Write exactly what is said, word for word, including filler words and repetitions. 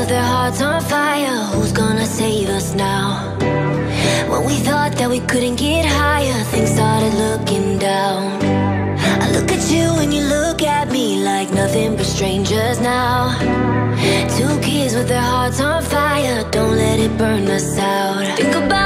with their hearts on fire. Who's gonna save us now? When we thought that we couldn't get higher, things started looking down. I look at you and you look at me like nothing but strangers now. Two kids with their hearts on fire, don't let it burn us out. Think about